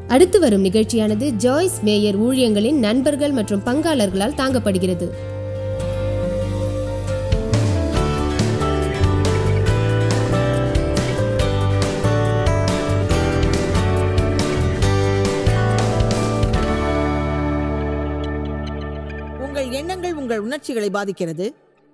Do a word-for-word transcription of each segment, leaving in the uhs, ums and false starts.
அடுத்து வரும் நிகழ்ச்சியானது ஜாய்ஸ் மேயர் ஊழியங்களின் நண்பர்கள் மற்றும் பங்காளர்களால் தாங்கப்படுகிறது. உங்கள் எண்ணங்கள் உங்கள் உணர்ச்சிகளை பாதிக்கிறது.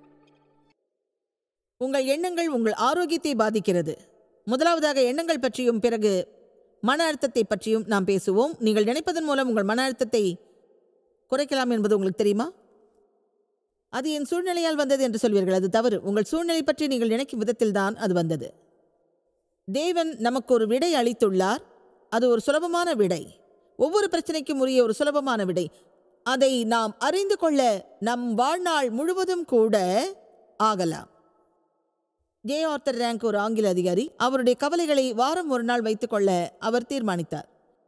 உங்கள் எண்ணங்கள் உங்கள் ஆரோக்கியத்தை பாதிக்கிறது. முதலாவதாக எண்ணங்கள் பற்றியும் பிறகு மன அழுத்தத்தை பற்றியும் நாம் பேசுவோம். நீங்கள் நினைப்பதன் மூலம் உங்கள் மன அழுத்தத்தை குறைக்கலாம் என்பது உங்களுக்கு தெரியுமா? அது என் சூழ்நிலையால் வந்தது என்று சொல்வீர்கள். அது தவறு. உங்கள் சூழ்நிலை பற்றி நீங்கள் நினைக்கும் விதத்தில் தான் அது வந்தது. தேவன் நமக்கு ஒரு விடை அளித்துள்ளார். அது ஒரு சுலபமான விடை. ஒவ்வொரு பிரச்சனைக்கும் உரிய ஒரு சுலபமான விடை. அதை நாம் அறிந்து கொள்ள நம் வாழ்நாள் முழுவதும் கூட ஆகலாம். ஜே ஆர்த்தர் ரேங்க் ஒரு ஆங்கில அதிகாரி. அவருடைய கவலைகளை வாரம் ஒரு நாள் வைத்துக் கொள்ள அவர் தீர்மானித்தார்.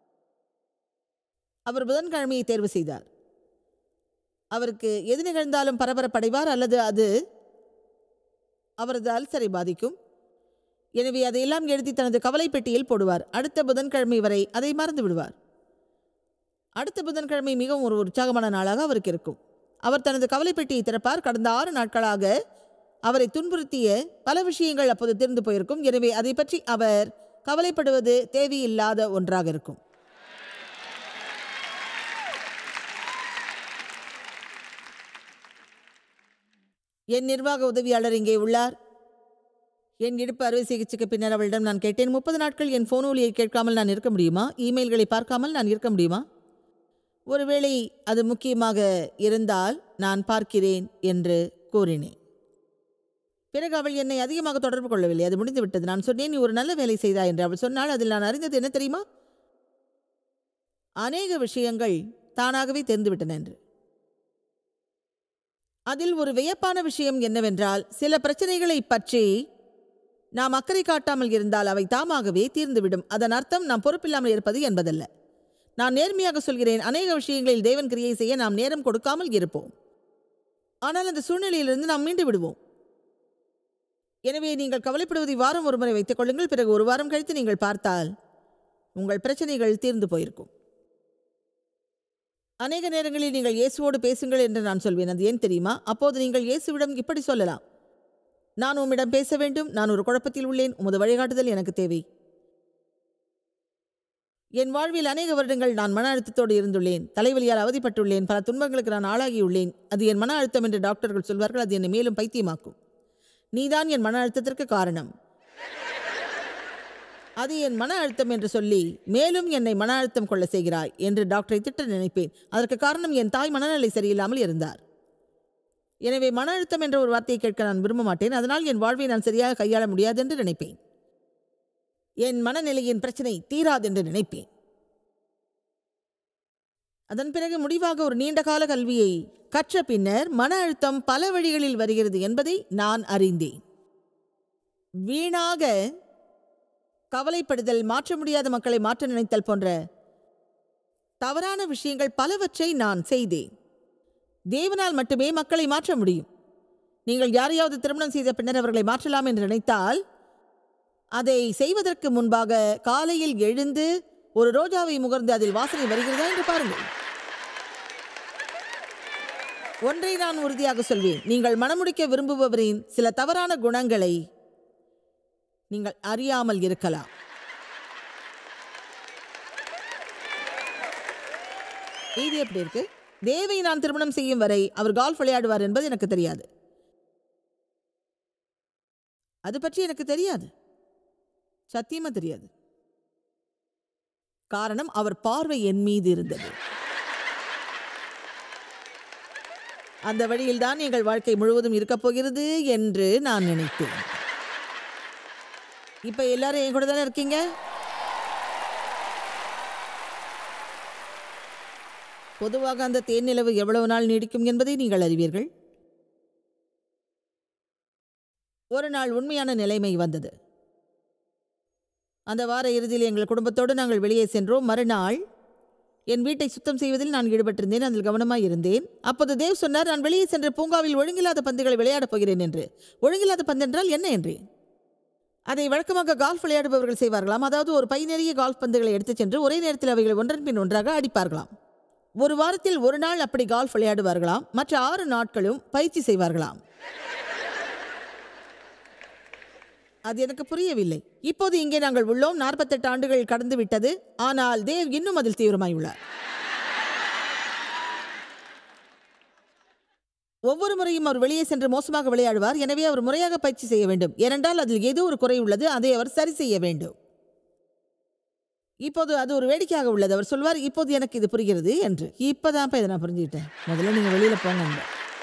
அவர் புதன்கிழமையை தேர்வு செய்தார். அவருக்கு எது நிகழ்ந்தாலும் பரபரப்படைவார் அல்லது அது அவரது அல்சரை பாதிக்கும். எனவே அதையெல்லாம் எழுதி தனது கவலை பெட்டியில் போடுவார். அடுத்த புதன்கிழமை வரை அதை மறந்து விடுவார். அடுத்த புதன்கிழமை மிகவும் ஒரு உற்சாகமான நாளாக அவருக்கு இருக்கும். அவர் தனது கவலை பெட்டியை திறப்பார். கடந்த ஆறு நாட்களாக அவரை துன்புறுத்திய பல விஷயங்கள் அப்போது தெரிந்து போயிருக்கும். எனவே அதை பற்றி அவர் கவலைப்படுவது தேவையில்லாத ஒன்றாக இருக்கும். என் நிர்வாக உதவியாளர் இங்கே உள்ளார். என் இடுப்பு அறுவை சிகிச்சைக்கு பின்னர் அவளிடம் நான் கேட்டேன், முப்பது நாட்கள் என் போன் ஒலியை கேட்காமல் நான் இருக்க முடியுமா? இமெயில்களை பார்க்காமல் நான் இருக்க முடியுமா? ஒருவேளை அது முக்கியமாக இருந்தால் நான் பார்க்கிறேன் என்று கூறினேன். பிறகு அவள் என்னை அதிகமாக தொடர்பு கொள்ளவில்லை. அது முடிந்துவிட்டது. நான் சொன்னேன், நீ ஒரு நல்ல வேலை செய்தாய் என்று அவள் சொன்னால். அதில் நான் அறிந்தது என்ன தெரியுமா? அநேக விஷயங்கள் தானாகவே தெரிந்துவிட்டன என்று. அதில் ஒரு வியப்பான விஷயம் என்னவென்றால், சில பிரச்சனைகளை பற்றி நாம் அக்கறை காட்டாமல் இருந்தால் அவை தாமாகவே தீர்ந்துவிடும். அதன் அர்த்தம் நாம் பொறுப்பில்லாமல் இருப்பது என்பதல்ல. நான் நேர்மையாக சொல்கிறேன், அநேக விஷயங்களில் தேவன் கிரியை செய்ய நாம் நேரம் கொடுக்காமல் இருப்போம். ஆனால் அந்த சூழ்நிலையிலிருந்து நாம் மீண்டு விடுவோம். எனவே நீங்கள் கவலைப்படுவதை வாரம் ஒரு முறை வைத்துக் கொள்ளுங்கள். பிறகு ஒரு வாரம் கழித்து நீங்கள் பார்த்தால் உங்கள் பிரச்சனைகள் தீர்ந்து போயிருக்கும். அநேக நேரங்களில் நீங்கள் இயேசுவோடு பேசுங்கள் என்று நான் சொல்வேன். அது ஏன் தெரியுமா? அப்போது நீங்கள் இயேசுவிடம் இப்படி சொல்லலாம், நான் உம்மிடம் பேச வேண்டும். நான் ஒரு குழப்பத்தில் உள்ளேன். உமது வழிகாட்டுதல் எனக்கு தேவை. என் வாழ்வில் அநேக வருடங்கள் நான் மன அழுத்தத்தோடு இருந்துள்ளேன். தலைவலியால் அவதிப்பட்டுள்ளேன். பல துன்பங்களுக்கு நான் ஆளாகியுள்ளேன். அது என் மன அழுத்தம் என்று டாக்டர்கள் சொல்வார்கள். அது என்னை மேலும் பைத்தியமாக்கும். நீதான் என் மன அழுத்தத்திற்கு காரணம். அது என் மன அழுத்தம் என்று சொல்லி மேலும் என்னை மன அழுத்தம் கொள்ள செய்கிறாய் என்று டாக்டரை திட்ட நினைப்பேன். அதற்கு காரணம் என் தாய் மனநிலை சரியில்லாமல் இருந்தார். எனவே மன அழுத்தம் என்ற ஒரு வார்த்தையை கேட்க நான் விரும்ப மாட்டேன். அதனால் என் வாழ்வை நான் சரியாக கையாள முடியாது என்று நினைப்பேன். என் மனநிலையின் பிரச்சனை தீராது என்று நினைப்பேன். அதன் பிறகு முடிவாக ஒரு நீண்டகால கல்வியை கற்ற பின்னர் மன அழுத்தம் பல வழிகளில் வருகிறது என்பதை நான் அறிந்தேன். வீணாக கவலைப்படுதல், மாற்ற முடியாத மக்களை மாற்ற நினைத்தல் போன்ற தவறான விஷயங்கள் பலவற்றை நான் செய்தேன். தேவனால் மட்டுமே மக்களை மாற்ற முடியும். நீங்கள் யாரையாவது திருமணம் செய்த பின்னர் அவர்களை மாற்றலாம் என்று நினைத்தால், அதை செய்வதற்கு முன்பாக காலையில் எழுந்து ஒரு ரோஜாவை முகர்ந்து அதில் வாசனை வருகிறதா என்று பாருங்கள். ஒன்றை நான் உறுதியாக சொல்வேன், நீங்கள் மனமுடிக்க விரும்புபவரின் சில தவறான குணங்களை நீங்கள் அறியாமல் இருக்கலாம். இது எப்படி இருக்கு? தேவை நான் திருமணம் செய்யும் வரை அவர் கால்ஃப் விளையாடுவார் என்பது எனக்கு தெரியாது. அது பற்றி எனக்கு தெரியாது. சத்தியமா தெரியாது. காரணம், அவர் பார்வை என் மீது இருந்தது. அந்த வழியில் தான் எங்கள் வாழ்க்கை முழுவதும் இருக்கப் போகிறது என்று நான் நினைத்தேன். இப்ப எல்லாரும் என் கூட தானே இருக்கீங்க? பொதுவாக அந்த தேன் நிலவு எவ்வளவு நாள் நீடிக்கும் என்பதை நீங்கள் அறிவீர்கள். ஒரு நாள் உண்மையான நிலைமை வந்தது. அந்த வார இறுதியில் எங்கள் குடும்பத்தோடு நாங்கள் வெளியே சென்றோம். மறுநாள் என் வீட்டை சுத்தம் செய்வதில் நான் ஈடுபட்டிருந்தேன். அதில் கவனமாக இருந்தேன். அப்போது தேவ் சொன்னார், நான் வெளியே சென்ற பூங்காவில் ஒழுங்கில்லாத பந்துகளை விளையாடப் போகிறேன் என்று. ஒழுங்கில்லாத பந்து என்றால் என்ன என்றேன். அதை வழக்கமாக கால்ஃப் விளையாடுபவர்கள் செய்வார்களாம். அதாவது ஒரு பை நிறைய கால்ஃப் பந்துகளை எடுத்துச் சென்று ஒரே நேரத்தில் அவைகளை ஒன்றன் பின் ஒன்றாக அடிப்பார்களாம். ஒரு வாரத்தில் ஒரு நாள் அப்படி கால்ஃப் விளையாடுவார்களாம். மற்ற ஆறு நாட்களும் பயிற்சி செய்வார்களாம். அது எனக்கு புரியவில்லை. இப்போது இங்கே நாங்கள் உள்ளோம். நாற்பத்தெட்டு ஆண்டுகள் கடந்து விட்டது. ஆனால் தேவ் இன்னும் அதில் தீவிரமாய் உள்ளார். ஒவ்வொரு முறையும் அவர் வெளியே சென்று மோசமாக விளையாடுவார். எனவே அவர் முறையாக பயிற்சி செய்ய வேண்டும். ஏனென்றால் அதில் ஏதோ ஒரு குறை உள்ளது. அதை அவர் சரி செய்ய வேண்டும். இப்போது அது ஒரு வேடிக்கையாக உள்ளது. அவர் சொல்வார், இப்போது எனக்கு இது புரிகிறது என்று. இப்போதான் இதை நான் புரிஞ்சுக்கிட்டேன். முதல்ல நீங்கள் வெளியில் போங்க.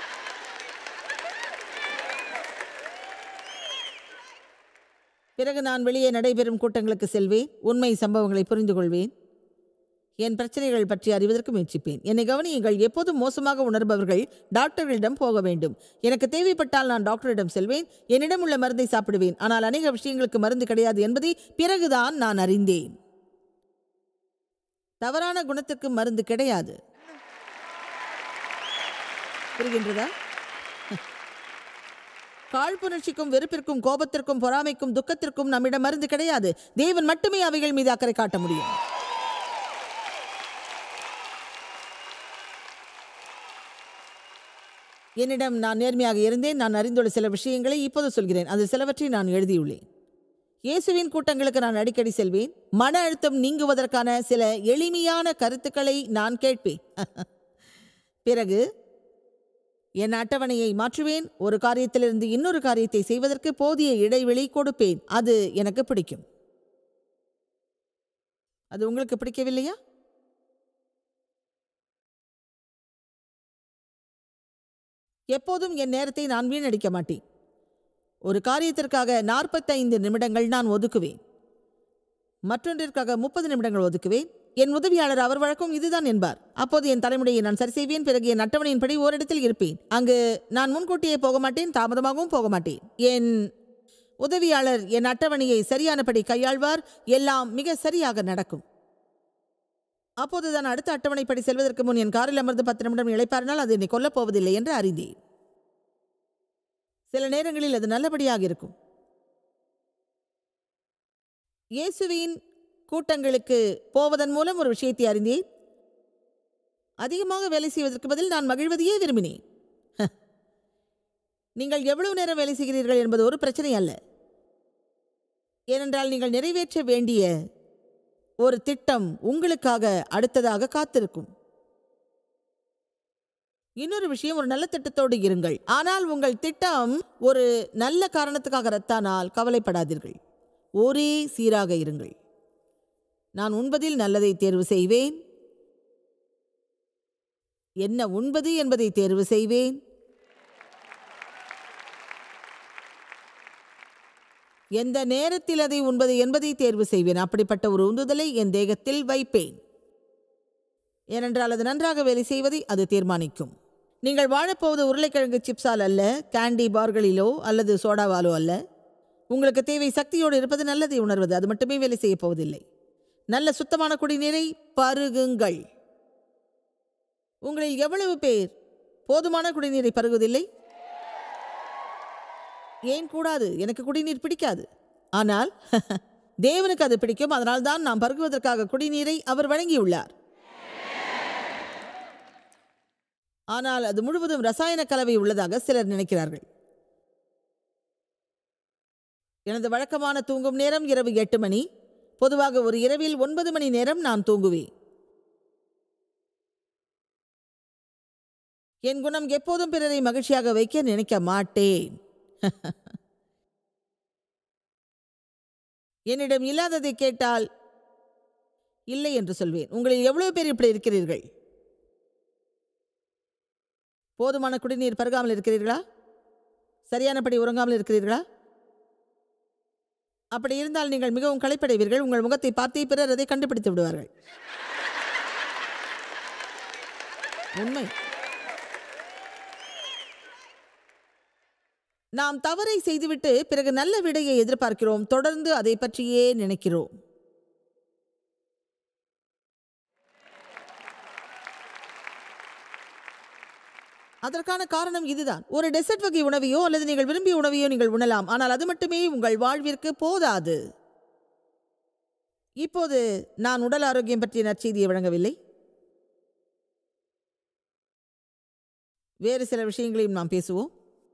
பிறகு நான் வெளியே நடைபெறும் கூட்டங்களுக்கு செல்வேன். உண்மை சம்பவங்களை புரிந்து கொள்வேன். என் பிரச்சனைகள் பற்றி அறிவதற்கு முயற்சிப்பேன். என்னை கவனியுங்கள். எப்போதும் மோசமாக உணர்பவர்கள் டாக்டர்களிடம் போக வேண்டும். எனக்கு தேவைப்பட்டால் நான் டாக்டரிடம் செல்வேன். என்னிடம் உள்ள மருந்தை சாப்பிடுவேன். ஆனால் அநேக விஷயங்களுக்கு மருந்து கிடையாது என்பதை பிறகுதான் நான் அறிந்தேன். தவறான குணத்திற்கு மருந்து கிடையாது. புரிகின்றதா? காழ்ப்புணர்ச்சிக்கும் வெறுப்பிற்கும் கோபத்திற்கும் பொறாமைக்கும் துக்கத்திற்கும் நம்மிடம் மருந்து கிடையாது. தேவன் மட்டுமே அவைகள் மீது அக்கறை காட்ட முடியும். என்னிடம் நான் நேர்மையாக இருந்தேன். நான் அறிந்துள்ள சில விஷயங்களை இப்போது சொல்கிறேன். அது சிலவற்றை நான் எழுதியுள்ளேன். இயேசுவின் கூட்டங்களுக்கு நான் அடிக்கடி செல்வேன். மன அழுத்தம் நீங்குவதற்கான சில எளிமையான கருத்துக்களை நான் கேட்பேன். பிறகு என் அட்டவணையை மாற்றுவேன். ஒரு காரியத்திலிருந்து இன்னொரு காரியத்தை செய்வதற்கு போதிய இடைவெளி கொடுப்பேன். அது எனக்கு பிடிக்கும். அது உங்களுக்கு பிடிக்கவில்லையா? எப்போதும் என் நேரத்தை நான் வீணடிக்க மாட்டேன். ஒரு காரியத்திற்காக நாற்பத்தைந்து நிமிடங்கள் நான் ஒதுக்குவேன். மற்றொன்றிற்காக முப்பது நிமிடங்கள் ஒதுக்குவேன். என் உதவியாளர் அவர் வழக்கம் இதுதான் என்பார். அப்போது என் தலைமுறையை நான் சரி செய்வேன். பிறகு என் அட்டவணையின்படி ஓரிடத்தில் இருப்பேன். அங்கு நான் முன்கூட்டியே போக மாட்டேன், தாமதமாகவும் போக மாட்டேன். என் உதவியாளர் என் அட்டவணையை சரியானபடி கையாள்வார். எல்லாம் மிக சரியாக நடக்கும். அப்போதுதான் அடுத்த அட்டவணைப்படி செல்வதற்கு முன் என் காரில் அமர்ந்து பத்து நிமிடம் இளைப்பாறினால் அது என்னை கொல்லப் போவதில்லை என்று அறிந்தேன். சில நேரங்களில் அது நல்லபடியாக இருக்கும். இயேசுவின் கூட்டங்களுக்கு போவதன் மூலம் ஒரு விஷயத்தை அறிந்தேன். அதிகமாக வேலை செய்வதற்கு பதில் நான் மகிழ்வதையே விரும்பினேன். நீங்கள் எவ்வளவு நேரம் வேலை செய்கிறீர்கள் என்பது ஒரு பிரச்சனை அல்ல. ஏனென்றால் நீங்கள் நிறைவேற்ற வேண்டிய ஒரு திட்டம் உங்களுக்காக அடுத்ததாக காத்திருக்கும். இன்னொரு விஷயம், ஒரு நல்ல திட்டத்தோடு இருங்கள். ஆனால் உங்கள் திட்டம் ஒரு நல்ல காரணத்துக்காக ரத்தானால் கவலைப்படாதீர்கள். ஒரே சீராக இருங்கள். நான் உண்பதில் நல்லதை தேர்வு செய்வேன். என்ன உண்பது என்பதை தேர்வு செய்வேன். எந்த நேரத்தில் அதை உண்பது என்பதை தேர்வு செய்வேன். அப்படிப்பட்ட ஒரு உந்துதலை என் தேகத்தில் வைப்பேன். ஏனென்றால் அது நன்றாக வேலை செய்வதை அது தீர்மானிக்கும். நீங்கள் வாழப்போவது உருளைக்கிழங்கு சிப்ஸால் அல்ல, கேண்டி பார்களிலோ அல்லது சோடாவாலோ அல்ல. உங்களுக்கு தேவை சக்தியோடு இருப்பது, நல்லதை உணர்வது. அது மட்டுமே வேலை செய்ய போவதில்லை. நல்ல சுத்தமான குடிநீரை பருகுங்கள். உங்களில் எவ்வளவு பேர் போதுமான குடிநீரை பருகுவதில்லை? ஏன் கூடாது? எனக்கு குடிநீர் பிடிக்காது. ஆனால் தேவனுக்கு அது பிடிக்கும். அதனால்தான் நாம் பருகுவதற்காக குடிநீரை அவர் வழங்கியுள்ளார். ஆனால் அது முழுவதும் ரசாயன கலவை உள்ளதாக சிலர் நினைக்கிறார்கள். எனது வழக்கமான தூங்கும் நேரம் இரவு எட்டு மணி. பொதுவாக ஒரு இரவில் ஒன்பது மணி நேரம் நான் தூங்குவேன். என் குணம் எப்போதும் பிறரை மகிழ்ச்சியாக வைக்க நினைக்க மாட்டேன். என்னிடம் இல்லாததை கேட்டால் இல்லை என்று சொல்வேன். உங்களில் எவ்வளவு பேர் இப்படி இருக்கிறீர்கள்? போதுமான குடிநீர் பருகாமல் இருக்கிறீர்களா? சரியானபடி உறங்காமல் இருக்கிறீர்களா? அப்படி இருந்தால் நீங்கள் மிகவும் களைப்படைவீர்கள். உங்கள் முகத்தை பார்த்தே பிறர் அதை கண்டுபிடித்து விடுவார்கள். உண்மை. நாம் தவறை செய்துவிட்டு பிறகு நல்ல விடையை எதிர்பார்க்கிறோம். தொடர்ந்து அதை பற்றியே நினைக்கிறோம். அதற்கான காரணம் இதுதான். ஒரு டெசர்ட் வகை உணவையோ அல்லது நீங்கள் விரும்பிய உணவையோ நீங்கள் உண்ணலாம், ஆனால் அது மட்டுமே உங்கள் வாழ்விற்கு போதாது. இப்போது நான் உடல் ஆரோக்கியம் பற்றிய நற்செய்தியை வழங்கவில்லை. வேறு சில விஷயங்களையும் நாம் பேசுவோம்.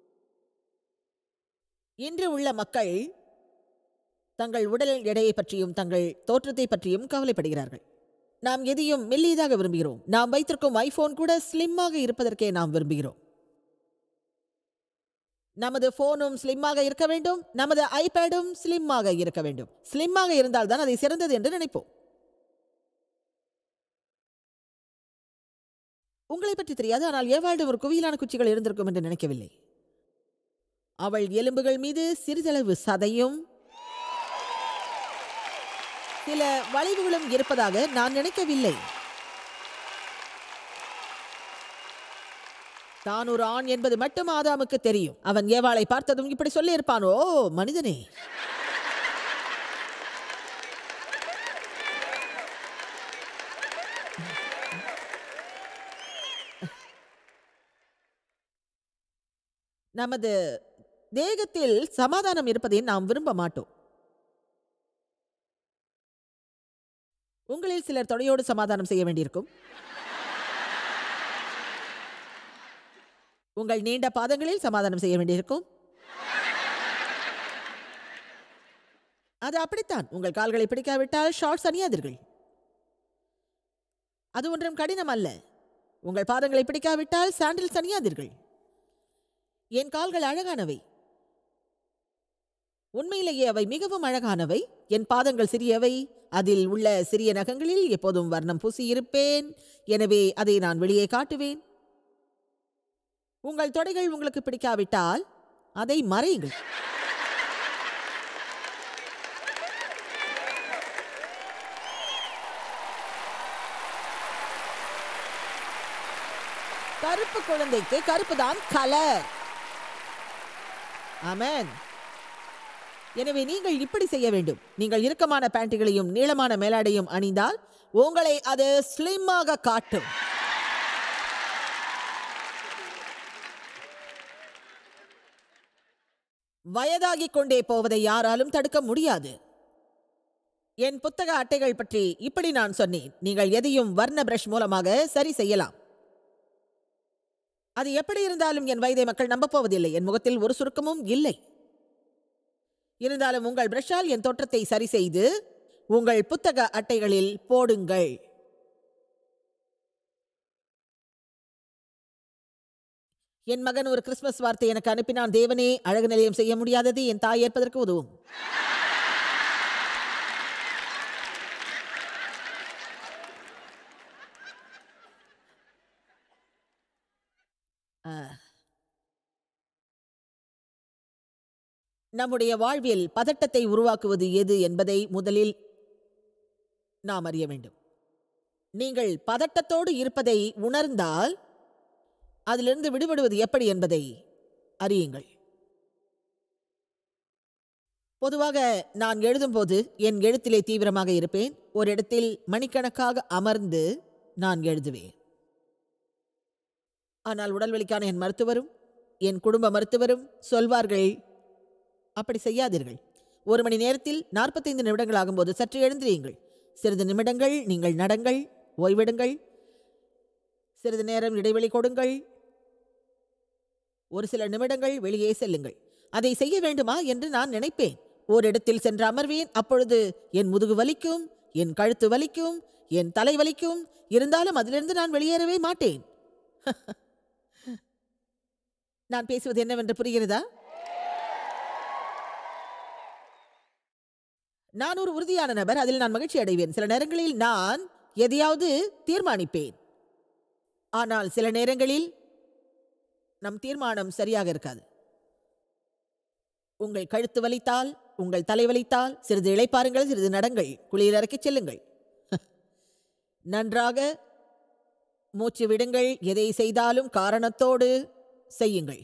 இன்று உள்ள மக்கள் தங்கள் உடல் எடையை பற்றியும் தங்கள் தோற்றத்தை பற்றியும் கவலைப்படுகிறார்கள். நாம் எதையும் மெல்லியதாக விரும்புகிறோம். நாம் வைத்திருக்கும் ஐபோன் கூட ஸ்லிம்மாக இருப்பதற்கே நாம் விரும்புகிறோம். நமது போனும் ஸ்லிம்மாக இருக்க வேண்டும், நமது ஐபேடும் ஸ்லிம்மாக இருக்க வேண்டும். ஸ்லிம்மாக இருந்தால் தான் அதை சிறந்தது என்று நினைப்போம். உங்களை பற்றி தெரியாது, ஆனால் ஏவாளும் ஒரு குவியலான குச்சிகள் இருந்திருக்கும் என்று நினைக்கவில்லை. அவள் எலும்புகள் மீது சிறிதளவு சதையும் சில வளைவுகளும் இருப்பதாக நான் நினைக்கவில்லை. தான் ஒரு ஆண் என்பது மட்டும் ஆதாமுக்கு தெரியும். அவன் ஏவாளை பார்த்ததும் இப்படி சொல்லி இருப்பானோ, மனிதனே, நமது தேகத்தில் சமாதானம் இருப்பதை நாம் விரும்ப மாட்டோம். உங்களில் சிலர் தொடையோடு சமாதானம் செய்ய வேண்டியிருக்கும். உங்கள் நீண்ட பாதங்களில் சமாதானம் செய்ய வேண்டியிருக்கும். அது அப்படித்தான். உங்கள் கால்களை பிடிக்காவிட்டால் ஷார்ட்ஸ் அணியாதீர்கள். அது ஒன்றும் கடினம் அல்ல. உங்கள் பாதங்களை பிடிக்காவிட்டால் சாண்டில்ஸ் அணியாதீர்கள். என் கால்கள் அழகானவை. உண்மையிலேயே அவை மிகவும் அழகானவை. என் பாதங்கள் சிறியவை. அதில் உள்ள சிறிய நகங்களில் எப்போதும் வர்ணம் பூசி இருப்பேன். எனவே அதை நான் வெளியே காட்டுவேன். உங்கள் தொடைகள் உங்களுக்கு பிடிக்காவிட்டால் அதை மறையுங்கள். கருப்பு குழந்தைக்கு கருப்புதான் கலர். ஆமென். எனவே நீங்கள் இப்படி செய்ய வேண்டும். நீங்கள் இறுக்கமான பேண்ட்டுகளையும் நீளமான மேலாடையும் அணிந்தால் உங்களை அது ஸ்லிம்மாக காட்டும். வயதாகிக் கொண்டே போவதை யாராலும் தடுக்க முடியாது. என் புத்தக அட்டைகள் பற்றி இப்படி நான் சொன்னேன். நீங்கள் எதையும் வர்ண பிரஷ் மூலமாக சரி செய்யலாம். அது எப்படி இருந்தாலும் என் வயதை மக்கள் நம்பப் போவதில்லை. என் முகத்தில் ஒரு சுருக்கமும் இல்லை. இருந்தாலும் உங்கள் பிரஷால் என் தோற்றத்தை சரி செய்து உங்கள் புத்தக அட்டைகளில் போடுங்கள். என் மகன் ஒரு கிறிஸ்துமஸ் வார்த்தை எனக்கு அனுப்பினான். தேவனே, அழகு நிலையம் செய்ய முடியாதது என் தாய் ஏற்பதற்கு உதவும். நம்முடைய வாழ்வில் பதட்டத்தை உருவாக்குவது எது என்பதை முதலில் நாம் அறிய வேண்டும். நீங்கள் பதட்டத்தோடு இருப்பதை உணர்ந்தால் அதிலிருந்து விடுபடுவது எப்படி என்பதை அறியுங்கள். பொதுவாக நான் எழுதும்போது என் எழுத்திலே தீவிரமாக இருப்பேன். ஒரு இடத்தில் மணிக்கணக்காக அமர்ந்து நான் எழுதுவேன். ஆனால் உடல்வலிக்கான என் மருத்துவரும் என் குடும்ப மருத்துவரும் சொல்வார்கள், அப்படி செய்யாதீர்கள். ஒரு மணி நேரத்தில் நாற்பத்தைந்து நிமிடங்கள் ஆகும்போது சற்று எழுந்திரியுங்கள். சிறிது நிமிடங்கள் நீங்கள் நடங்கள், ஓய்வெடுங்கள், சிறிது நேரம் இடைவெளி கொடுங்கள், ஒரு சில நிமிடங்கள் வெளியே செல்லுங்கள். அதை செய்ய வேண்டுமா என்று நான் நினைப்பேன். ஓரிடத்தில் சென்று அமர்வேன். அப்பொழுது என் முதுகு வலிக்கும், என் கழுத்து வலிக்கும், என் தலை வலிக்கும். இருந்தாலும் அதிலிருந்து நான் வெளியேறவே மாட்டேன். நான் பேசுவது என்னவென்று புரிகிறதா? நான் ஒரு உறுதியான நபர். அதில் நான் மகிழ்ச்சி அடைவேன். சில நேரங்களில் நான் எதையாவது தீர்மானிப்பேன். ஆனால் சில நேரங்களில் நம் தீர்மானம் சரியாக இருக்காது. உங்கள் கழுத்து வலித்தால், உங்கள் தலை வலித்தால் சிறிது இளைப்பாருங்கள், சிறிது நடங்கள், குளியல் அறைக்கு செல்லுங்கள், நன்றாக மூச்சு விடுங்கள். எதை செய்தாலும் காரணத்தோடு செய்யுங்கள்.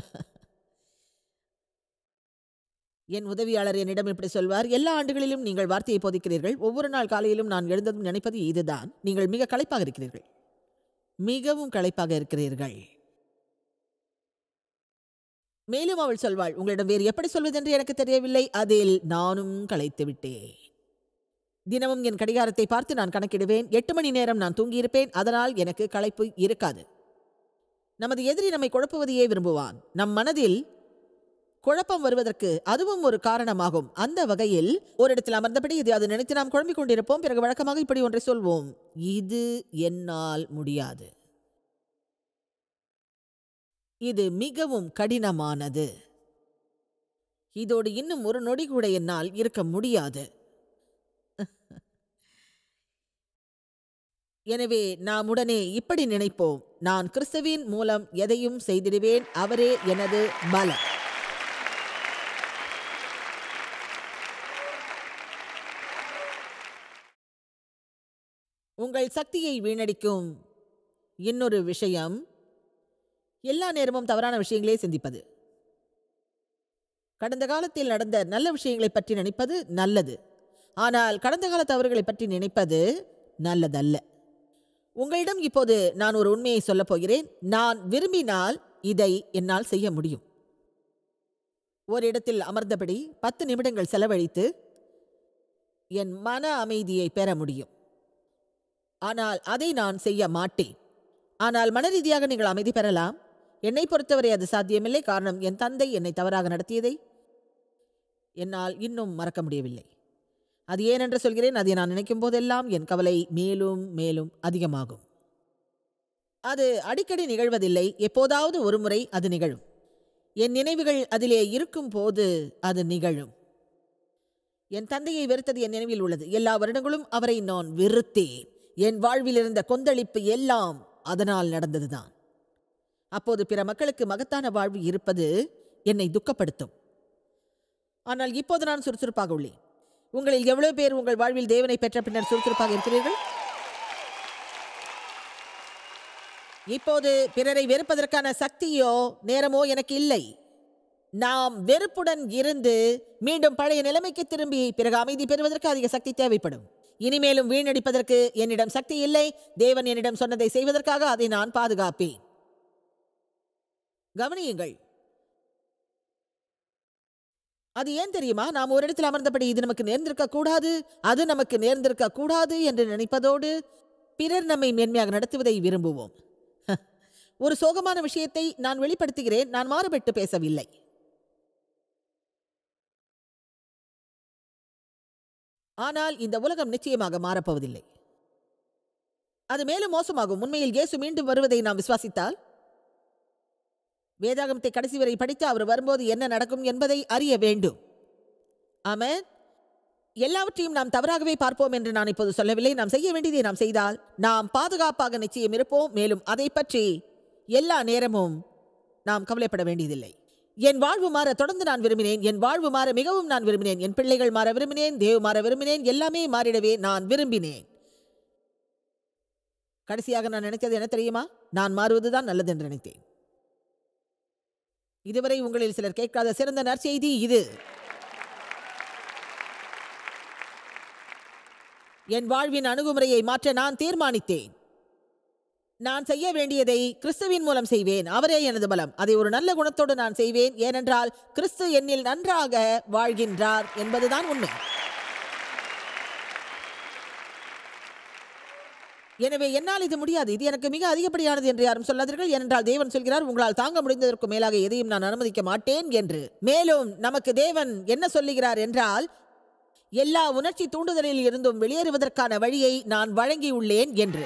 என் உதவியாளர் என்னிடம் இப்படி சொல்வார், எல்லா ஆண்டுகளிலும் நீங்கள் வார்த்தையை போதிக்கிறீர்கள். ஒவ்வொரு நாள் காலையிலும் நான் எழுந்ததும் நினைப்பது இதுதான், நீங்கள் மிக களைப்பாக இருக்கிறீர்கள், மிகவும் களைப்பாக இருக்கிறீர்கள். மேலும் அவள் சொல்வாள், உங்களிடம் வேறு எப்படி சொல்வதென்று எனக்கு தெரியவில்லை, அதில் நானும் களைத்து விட்டேன். தினமும் என் கடிகாரத்தை பார்த்து நான் கணக்கிடுவேன். எட்டு மணி நேரம் நான் தூங்கியிருப்பேன். அதனால் எனக்கு களைப்பு இருக்காது. நமது எதிரி நம்மை குழப்புவதையே விரும்புவான். நம் மனதில் குழப்பம் வருவதற்கு அதுவும் ஒரு காரணமாகும். அந்த வகையில் ஒரு இடத்தில் அமர்ந்தபடி இது அது நினைத்து நாம் குழம்பிக் கொண்டிருப்போம். பிறகு வழக்கமாக இப்படி ஒன்றை சொல்வோம், இது என்னால் முடியாது, இது மிகவும் கடினமானது, இதோடு இன்னும் ஒரு நொடி கூட என்னால் இருக்க முடியாது. எனவே நாம் உடனே இப்படி நினைப்போம், நான் கிறிஸ்துவின் மூலம் எதையும் செய்திடுவேன், அவரே எனது பலம். உங்கள் சக்தியை வீணடிக்கும் இன்னொரு விஷயம் எல்லா நேரமும் தவறான விஷயங்களே சிந்திப்பது. கடந்த காலத்தில் நடந்த நல்ல விஷயங்களை பற்றி நினைப்பது நல்லது, ஆனால் கடந்த கால தவறுகளை பற்றி நினைப்பது நல்லதல்ல. உங்களிடம் இப்போது நான் ஒரு உண்மையை சொல்லப் போகிறேன். நான் விரும்பினால் இதை என்னால் செய்ய முடியும். ஒரு இடத்தில் அமர்ந்தபடி பத்து நிமிடங்கள் செலவழித்து என் மன அமைதியை பெற முடியும். ஆனால் அதை நான் செய்ய மாட்டேன். ஆனால் மன ரீதியாக நீங்கள் அமைதி பெறலாம். என்னை பொறுத்தவரை அது சாத்தியமில்லை. காரணம், என் தந்தை என்னை தவறாக நடத்தியதை என்னால் இன்னும் மறக்க முடியவில்லை. அது ஏனென்று சொல்கிறேன், அதை நான் நினைக்கும் போதெல்லாம் என் கவலை மேலும் மேலும் அதிகமாகும். அது அடிக்கடி நிகழ்வதில்லை, எப்போதாவது ஒரு முறை அது நிகழும். என் நினைவுகள் அதிலே இருக்கும் போது அது நிகழும். என் தந்தையை வெறுத்தது என் நினைவில் உள்ளது. எல்லா வருடங்களும் அவரை நான் வெறுத்தேன். என் வாழ்வில் இருந்த கொந்தளிப்பு எல்லாம் அதனால் நடந்ததுதான். அப்போது பிற மக்களுக்கு மகத்தான வாழ்வு இருப்பது என்னை துக்கப்படுத்தும். ஆனால் இப்போது நான் சுறுசுறுப்பாக உள்ளேன். உங்களில் எவ்வளவு பேர் உங்கள் வாழ்வில் தேவனை பெற்ற பின்னர் சுறுசுறுப்பாக இருக்கிறீர்கள்? இப்போது பிறரை வெறுப்பதற்கான சக்தியோ நேரமோ எனக்கு இல்லை. நாம் வெறுப்புடன் இருந்து மீண்டும் பழைய நிலைமைக்கு திரும்பி பிறகு அமைதி பெறுவதற்கு அதிக சக்தி தேவைப்படும். இனிமேலும் வீணடிப்பதற்கு என்னிடம் சக்தி இல்லை. தேவன் என்னிடம் சொன்னதை செய்வதற்காக அதை நான் பாதுகாப்பேன். கவனியுங்கள், அது ஏன் தெரியுமா? நாம் ஒரு இடத்தில் அமர்ந்தபடி இது நமக்கு நேர்ந்திருக்க கூடாது, அது நமக்கு நேர்ந்திருக்க கூடாது என்று நினைப்பதோடு பிறர் நம்மை மேன்மையாக நடத்துவதை விரும்புவோம். ஒரு சோகமான விஷயத்தை நான் வெளிப்படுத்துகிறேன், நான் மாறுபட்டு பேசவில்லை. ஆனால் இந்த உலகம் நிச்சயமாக மாறப்போவதில்லை. அது மேலும் மோசமாகும். உண்மையில் இயேசு மீண்டும் வருவதை நாம் விசுவாசித்தால், வேதாகமத்தை கடைசி வரை படித்து அவர் வரும்போது என்ன நடக்கும் என்பதை அறிய வேண்டும். ஆமென். எல்லாவற்றையும் நாம் தவறாகவே பார்ப்போம் என்று நான் இப்போது சொல்லவில்லை. நாம் செய்ய வேண்டியதை நாம் செய்தால் நாம் பாதுகாப்பாக நிச்சயம் இருப்போம். மேலும் அதை பற்றி எல்லா நேரமும் நாம் கவலைப்பட வேண்டியதில்லை. என் வாழ்வு மாற தொடர்ந்து நான் விரும்பினேன். என் வாழ்வு மாற மிகவும் நான் விரும்பினேன். என் பிள்ளைகள் மாற விரும்பினேன். தேவ் மாற விரும்பினேன். எல்லாமே மாறிடவே நான் விரும்பினேன். கடைசியாக நான் நினைத்தது என்ன தெரியுமா? நான் மாறுவதுதான் நல்லது என்று நினைத்தேன். இதுவரை உங்களில் சிலர் கேட்காத சிறந்த நற்செய்தி இது. என் வாழ்வின் அணுகுமுறையை மாற்ற நான் தீர்மானித்தேன். நான் செய்ய வேண்டியதை கிறிஸ்துவின் மூலம் செய்வேன். அவரே எனது பலம். அதை ஒரு நல்ல குணத்தோடு நான் செய்வேன். ஏனென்றால் கிறிஸ்து என்னில் நன்றாக வாழ்கின்றார் என்பதுதான் உண்மை. எனவே என்னால் இது முடியாது, இது எனக்கு மிக அதிகப்படியானது என்று யாரும் சொல்லாதீர்கள். ஏனென்றால் தேவன் சொல்கிறார், உங்களால் தாங்க முடிந்ததற்கு மேலாக எதையும் நான் அனுமதிக்க மாட்டேன் என்று. மேலும் நமக்கு தேவன் என்ன சொல்லுகிறார் என்றால், எல்லா உணர்ச்சி தூண்டுதலில் இருந்தும் வெளியேறுவதற்கான வழியை நான் வழங்கியுள்ளேன் என்று.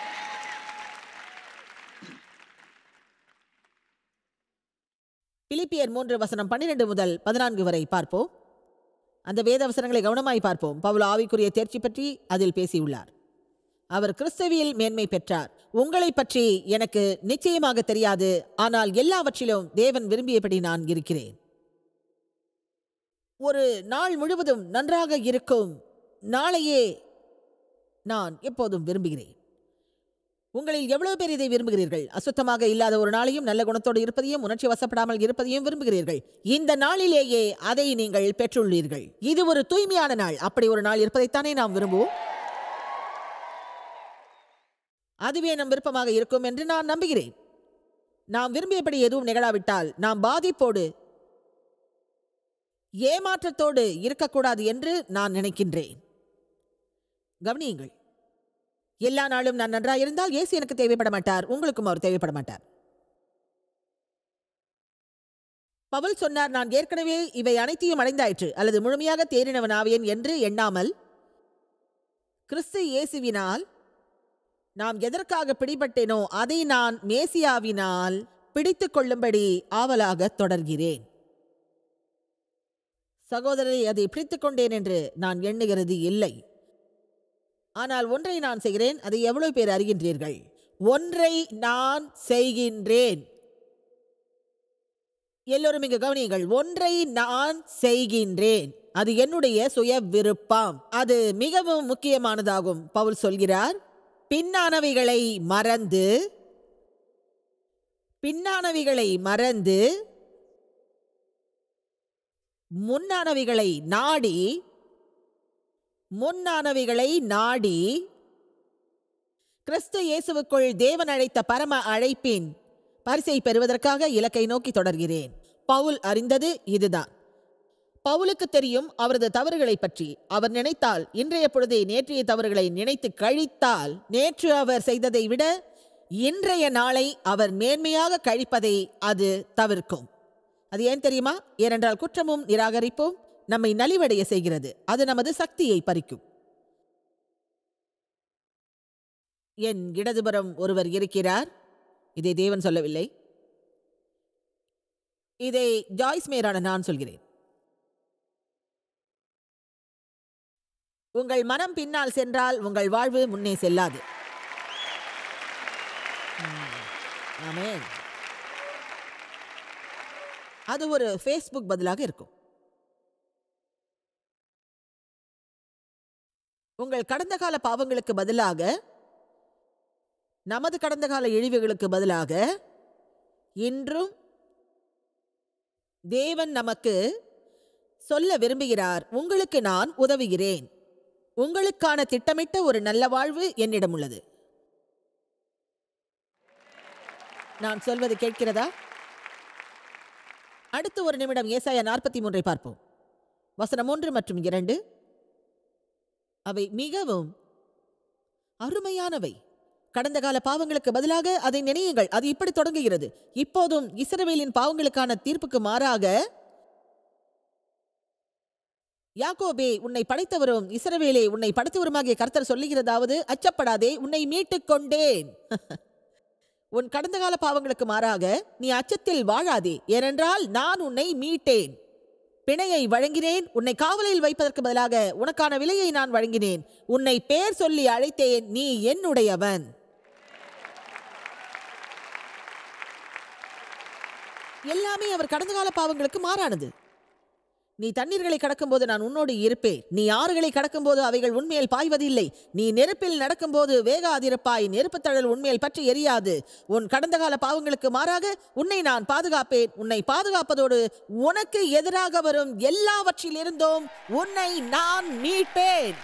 பிலிப்பியர் மூன்று வசனம் பன்னிரண்டு முதல் பதினான்கு வரை பார்ப்போம். அந்த வேத வசனங்களை கவனமாய் பார்ப்போம். பவுல் ஆவிக்குரிய தேர்ச்சி பற்றி அதில் பேசியுள்ளார். அவர் கிறிஸ்துவில் மேன்மை பெற்றார். உங்களை பற்றி எனக்கு நிச்சயமாக தெரியாது, ஆனால் எல்லாவற்றிலும் தேவன் விரும்பியபடி நான் இருக்கிறேன். ஒரு நாள் முழுவதும் நன்றாக இருக்கும் நாளையே நான் எப்போதும் விரும்புகிறேன். உங்களில் எவ்வளவு பேர் இதை விரும்புகிறீர்கள்? அசுத்தமாக இல்லாத ஒரு நாளையும் நல்ல குணத்தோடு இருப்பதையும் உணர்ச்சி வசப்படாமல் இருப்பதையும் விரும்புகிறீர்கள். இந்த நாளிலேயே அதை நீங்கள் பெற்றுள்ளீர்கள். இது ஒரு தூய்மையான நாள். அப்படி ஒரு நாள் இருப்பதைத்தானே நாம் விரும்புவோம். அதுவே நம் விருப்பமாக இருக்கும் என்று நான் நம்புகிறேன். நாம் விரும்பியபடி எதுவும் நிகழாவிட்டால் நாம் பாதிப்போடு ஏமாற்றத்தோடு இருக்கக்கூடாது என்று நான் நினைக்கின்றேன். கவனியுங்கள், எல்லா நாளும் நான் நன்றாக இருந்தால் இயேசு எனக்கு தேவைப்பட மாட்டார், உங்களுக்கும் அவர் தேவைப்பட மாட்டார். பவுல் சொன்னார், நான் ஏற்கனவே இவை அனைத்தையும் அடைந்தாயிற்று அல்லது முழுமையாக தேறினவனாவேன் என்று எண்ணாமல் கிறிஸ்து இயேசுவினால் நாம் எதற்காக பிடிபட்டேனோ அதை நான் மேசியாவினால் பிடித்து கொள்ளும்படி ஆவலாக தொடர்கிறேன். சகோதரரை, அதை பிடித்துக் கொண்டேன் என்று நான் எண்ணுகிறது இல்லை. ஆனால் ஒன்றை நான் செய்கிறேன், அதை எவ்வளவு பேர் அறிகின்றீர்கள்? ஒன்றை நான் செய்கின்றேன். எல்லோரும் இங்கு கவனியுங்கள். ஒன்றை நான் செய்கின்றேன், அது என்னுடைய சுய விருப்பம். அது மிகவும் முக்கியமானதாகும். பவுல் சொல்கிறார், பின்னானவைகளை மறந்து பின்னானவைகளை மறந்து முன்னானவைகளை நாடி முன்னானவைகளை நாடி கிறிஸ்து இயேசுவுக்குள் தேவன் அழைத்த பரம அழைப்பின் பரிசை பெறுவதற்காக இலக்கை நோக்கி தொடர்கிறேன். பவுல் அறிந்தது இதுதான். பவுலுக்கு தெரியும் அவரது தவறுகளை பற்றி. அவர் நினைத்தால், இன்றைய பொழுதே நேற்றைய தவறுகளை நினைத்து கழித்தால், நேற்று அவர் செய்ததை விட இன்றைய நாளை அவர் மேன்மையாக கழிப்பதை அது தவிர்க்கும். அது ஏன் தெரியுமா? ஏனென்றால் குற்றமும் நிராகரிப்பும் நம்மை நலிவடைய செய்கிறது. அது நமது சக்தியை பறிக்கும். என் இடதுபுறம் ஒருவர் இருக்கிறார். இதை தேவன் சொல்லவில்லை, இதை ஜாய்ஸ் மேயரான நான் சொல்கிறேன். உங்கள் மனம் பின்னால் சென்றால் உங்கள் வாழ்வு முன்னே செல்லாது. ஆமென். அது ஒரு ஃபேஸ்புக் பதிலாக இருக்கும். உங்கள் கடந்த கால பாவங்களுக்கு பதிலாக, நமது கடந்த கால இழிவுகளுக்கு பதிலாக இன்றும் தேவன் நமக்கு சொல்ல விரும்புகிறார், உங்களுக்கு நான் உதவுகிறேன். உங்களுக்கான திட்டமிட்ட ஒரு நல்ல வாழ்வு என்னிடம் உள்ளது. நான் சொல்வது கேட்கிறதா? அடுத்து ஒரு நிமிடம் ஏசாயா நாற்பத்தி மூன்றை பார்ப்போம். வசனம் ஒன்று மற்றும் இரண்டு. அவை மிகவும் அருமையானவை. கடந்த கால பாவங்களுக்கு பதிலாக அதை நினையுங்கள். அது இப்படி தொடங்குகிறது, இப்போதும் இஸ்ரவேலின் பாவங்களுக்கான தீர்ப்புக்கு மாறாக, யாக்கோபே உன்னை படைத்தவரும் இஸ்ரவேலே உன்னை படைத்தவருமாகிய கர்த்தர் சொல்லுகிறதாவது, அச்சப்படாதே, உன்னை மீட்டுக் கொண்டேன். உன் கடந்த கால பாவங்களுக்கு மாறாக நீ அச்சத்தில் வாழாதே, ஏனென்றால் நான் உன்னை மீட்டேன். பிணையை வழங்கினேன், உன்னை காவலில் வைப்பதற்கு பதிலாக உனக்கான விலையை நான் வழங்கினேன். உன்னை பேர் சொல்லி அழைத்தேன், நீ என்னுடையவன். எல்லாமே அவர் கடந்த கால பாவங்களுக்கு மாறானது. நீ தண்ணீர்களை கடக்கும்போது நான் உன்னோடு இருப்பேன். நீ ஆறுகளை கடக்கும்போது அவைகள் உன்மேல் பாய்வதில்லை. நீ நெருப்பில் நடக்கும்போது வேகாதிருப்பாய், நெருப்பு தழல் உன்மேல் பற்றி எரியாது. உன் கடந்த கால பாவங்களுக்கு மாறாக உன்னை நான் பாதுகாப்பேன். உன்னை பாதுகாப்பதோடு உனக்கு எதிராக வரும் எல்லாவற்றிலிருந்தும் உன்னை நான் மீட்பேன்.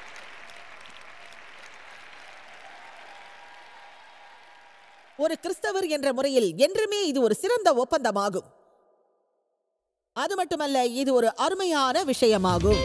ஒரு கிறிஸ்தவர் என்ற முறையில் என்றுமே இது ஒரு சிறந்த ஒப்பந்தமாகும். அது மட்டுமல்ல, இது ஒரு அருமையான விஷயமாகும்.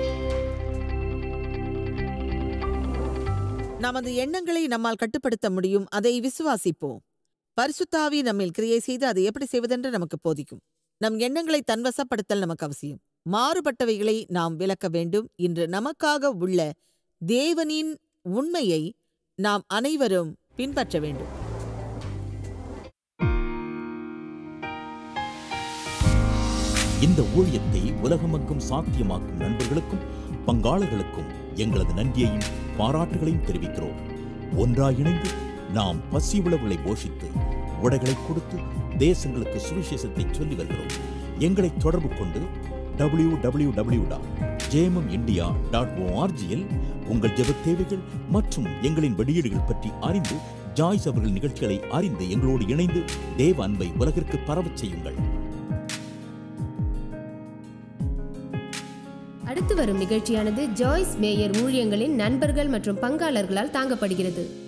நமது எண்ணங்களை நம்மால் கட்டுப்படுத்த முடியும். அதை விசுவாசிப்போம். பரிசுத்த ஆவி நம்மில் கிரியை செய்து அதை எப்படி செய்வதென்று நமக்கு போதிக்கும். நம் எண்ணங்களை தன்வசப்படுத்தல் நமக்கு அவசியம். மாறுபட்டவைகளை நாம் விலக்க வேண்டும். இன்று நமக்காக உள்ள தேவனின் உண்மையை நாம் அனைவரும் பின்பற்ற வேண்டும். இந்த ஊழியத்தை உலகமெங்கும் சாத்தியமாக்கும் நண்பர்களுக்கும் பங்காளர்களுக்கும் எங்களது நன்றியையும் பாராட்டுகளையும் தெரிவிக்கிறோம். ஒன்றாய் இணைந்து நாம் பசி உழவுகளை போஷித்து உடைகளை கொடுத்து தேசங்களுக்கு சுவிசேஷத்தை சொல்லி வருகிறோம். எங்களை தொடர்பு கொண்டு W W W dot JMM India dot ஓஆர்ஜியில் உங்கள் ஜெப தேவைகள் மற்றும் எங்களின் வெளியீடுகள் பற்றி அறிந்து ஜாய்ஸ் அவர்கள் நிகழ்ச்சிகளை அறிந்து எங்களோடு இணைந்து தேவ அன்பை உலகிற்கு பரவச் செய்யுங்கள். அடுத்து வரும் நிகழ்ச்சியானது ஜாய்ஸ் மேயர் ஊழியங்களின் நண்பர்கள் மற்றும் பங்காளர்களால் தாங்கப்படுகிறது.